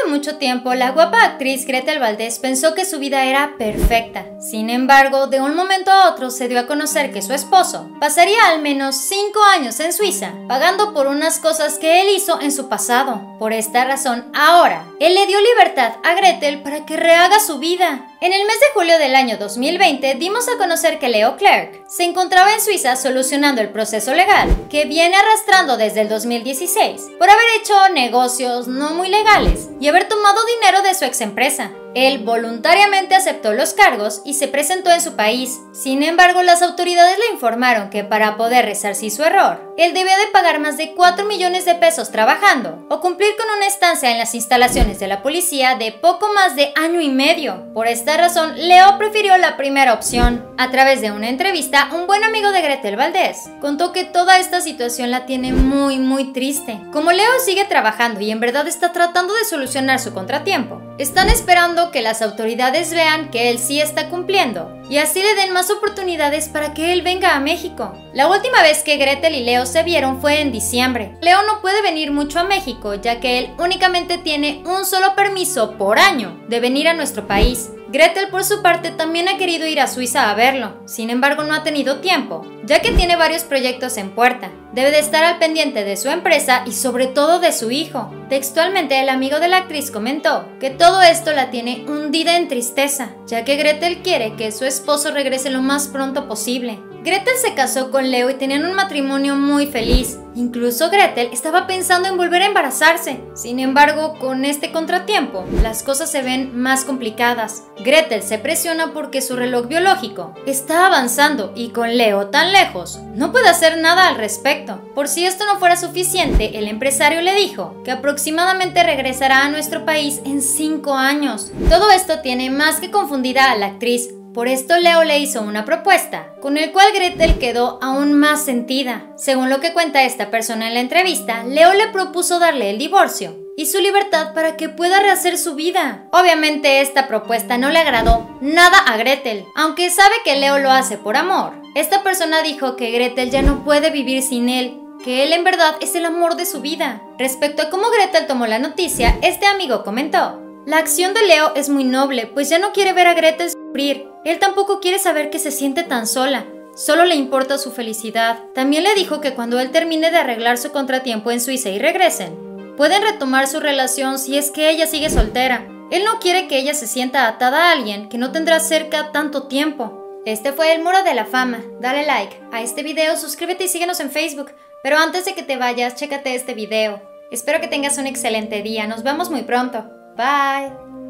de mucho tiempo, la guapa actriz Gretel Valdez pensó que su vida era perfecta. Sin embargo, de un momento a otro se dio a conocer que su esposo pasaría al menos 5 años en Suiza, pagando por unas cosas que él hizo en su pasado. Por esta razón, ahora, él le dio libertad a Gretel para que rehaga su vida. En el mes de julio del año 2020 dimos a conocer que Leo Clerc se encontraba en Suiza solucionando el proceso legal que viene arrastrando desde el 2016 por haber hecho negocios no muy legales y haber tomado dinero de su ex empresa. Él voluntariamente aceptó los cargos y se presentó en su país. Sin embargo, las autoridades le informaron que para poder resarcir su error, él debía de pagar más de 4 millones de pesos trabajando o cumplir con una estancia en las instalaciones de la policía de poco más de año y medio. Por esta razón, Leo prefirió la primera opción. A través de una entrevista, un buen amigo de Gretel Valdez contó que toda esta situación la tiene muy triste. Como Leo sigue trabajando y en verdad está tratando de solucionar su contratiempo, están esperando que las autoridades vean que él sí está cumpliendo y así le den más oportunidades para que él venga a México. La última vez que Gretel y Leo se vieron fue en diciembre. Leo no puede venir mucho a México ya que él únicamente tiene un solo permiso por año de venir a nuestro país. Gretel por su parte también ha querido ir a Suiza a verlo, sin embargo no ha tenido tiempo, ya que tiene varios proyectos en puerta. Debe de estar al pendiente de su empresa y sobre todo de su hijo. Textualmente, el amigo de la actriz comentó que todo esto la tiene hundida en tristeza, ya que Gretel quiere que su esposo regrese lo más pronto posible. Gretel se casó con Leo y tenían un matrimonio muy feliz. Incluso Gretel estaba pensando en volver a embarazarse. Sin embargo, con este contratiempo, las cosas se ven más complicadas. Gretel se presiona porque su reloj biológico está avanzando y con Leo tan lejos, no puede hacer nada al respecto. Por si esto no fuera suficiente, el empresario le dijo que aproximadamente regresará a nuestro país en 5 años. Todo esto tiene más que confundida a la actriz. Por esto Leo le hizo una propuesta, con el cual Gretel quedó aún más sentida. Según lo que cuenta esta persona en la entrevista, Leo le propuso darle el divorcio y su libertad para que pueda rehacer su vida. Obviamente esta propuesta no le agradó nada a Gretel, aunque sabe que Leo lo hace por amor. Esta persona dijo que Gretel ya no puede vivir sin él, que él en verdad es el amor de su vida. Respecto a cómo Gretel tomó la noticia, este amigo comentó: la acción de Leo es muy noble, pues ya no quiere ver a Gretel sufrir. Él tampoco quiere saber que se siente tan sola. Solo le importa su felicidad. También le dijo que cuando él termine de arreglar su contratiempo en Suiza y regresen, pueden retomar su relación si es que ella sigue soltera. Él no quiere que ella se sienta atada a alguien que no tendrá cerca tanto tiempo. Este fue el Muro de la Fama. Dale like a este video, suscríbete y síguenos en Facebook. Pero antes de que te vayas, chécate este video. Espero que tengas un excelente día. Nos vemos muy pronto. Bye.